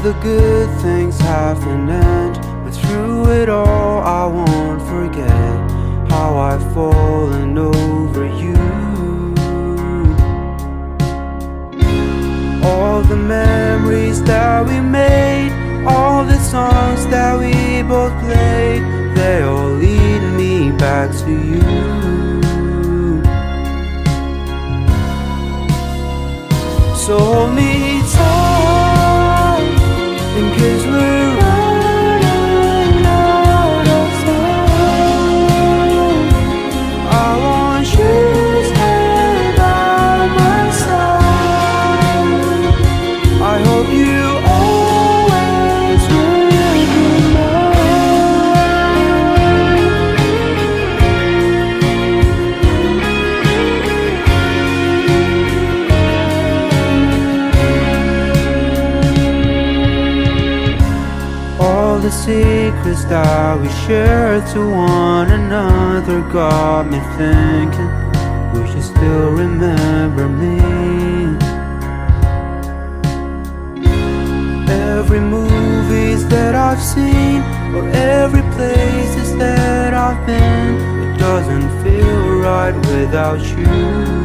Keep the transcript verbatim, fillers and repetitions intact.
the good things have an end, but through it all I won't forget how I've fallen over you. All the memories that we made, all the songs that we both played, they all lead me back to you. So hold me tight, in case we're running out of time. I want you to stay by my side. I hope you always will be the secrets that we shared to one another got me thinking, will you still remember me? Every movies that I've seen, or every places that I've been, it doesn't feel right without you.